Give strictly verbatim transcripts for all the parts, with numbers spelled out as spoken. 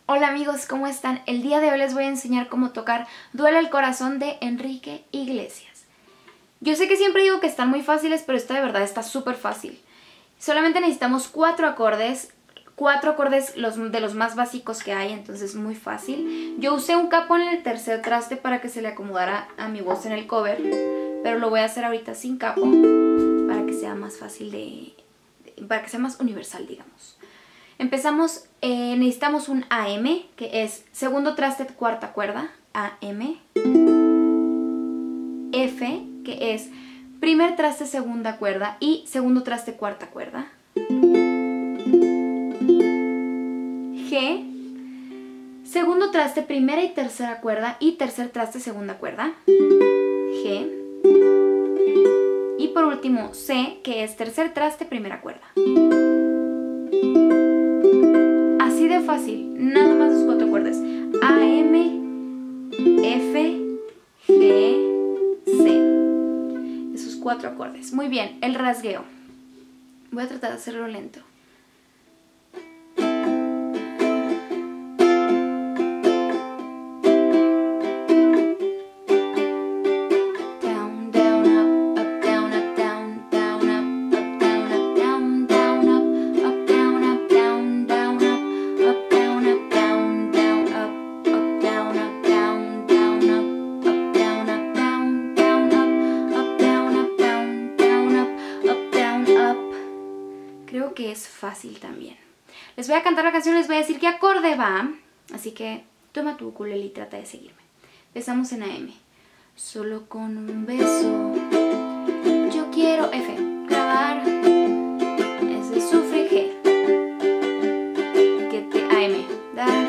Hola amigos, ¿cómo están? El día de hoy les voy a enseñar cómo tocar Duele el Corazón de Enrique Iglesias. Yo sé que siempre digo que están muy fáciles, pero esta de verdad está súper fácil. Solamente necesitamos cuatro acordes, cuatro acordes los, de los más básicos que hay, entonces muy fácil. Yo usé un capo en el tercer traste para que se le acomodara a mi voz en el cover, pero lo voy a hacer ahorita sin capo para que sea más fácil de... de para que sea más universal, digamos. Empezamos, eh, necesitamos un A M, que es segundo traste, cuarta cuerda, A M. F, que es primer traste, segunda cuerda y segundo traste, cuarta cuerda. G, segundo traste, primera y tercera cuerda y tercer traste, segunda cuerda. G. Y por último C, que es tercer traste, primera cuerda. Así de fácil, nada más los cuatro acordes. A, M, F, G, C. Esos cuatro acordes. Muy bien, el rasgueo. Voy a tratar de hacerlo lento. Creo que es fácil también. Les voy a cantar la canción, les voy a decir qué acorde va. Así que toma tu ukulele y trata de seguirme. Empezamos en A M. Solo con un beso yo quiero F. Grabar. Ese sufre G. Que te A M. Dar.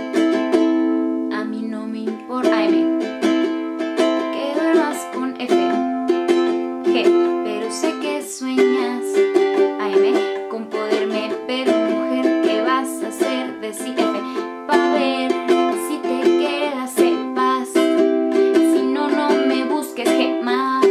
A mí no me importa. A M. Que duermas con F. G. Pero sé que sueñas. A M. Con poderme, pero mujer, ¿qué vas a hacer? Decir F, pa' ver si te quedas en paz. Si no, no me busques G más.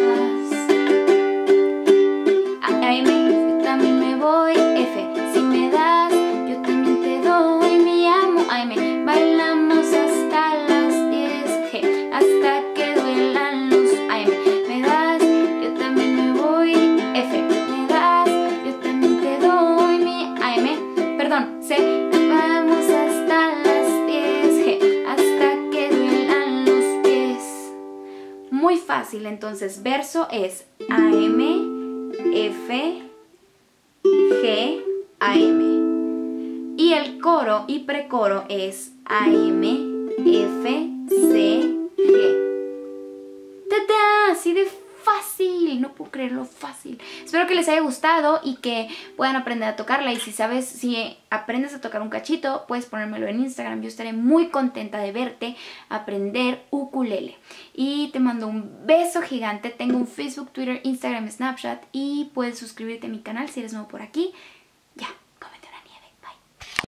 A M, yo también me voy F, si me das, yo también te doy mi amo. A M, bailamos hasta las diez G, hasta que duelan los A M. Me das, yo también me voy F, me das, yo también te doy mi A M, perdón, C, vamos hasta las diez G, hasta que duelan los pies. Muy fácil, entonces, verso es A M, F, G, A M. Y el coro y precoro es A M, F, C, G. ¡Tata! Así de fácil, no puedo creerlo fácil. Espero que les haya gustado y que puedan aprender a tocarla. Y si sabes, si aprendes a tocar un cachito, puedes ponérmelo en Instagram. Yo estaré muy contenta de verte aprender ukulele. Y te mando un beso gigante. Tengo un Facebook, Twitter, Instagram, Snapchat y puedes suscribirte a mi canal si eres nuevo por aquí.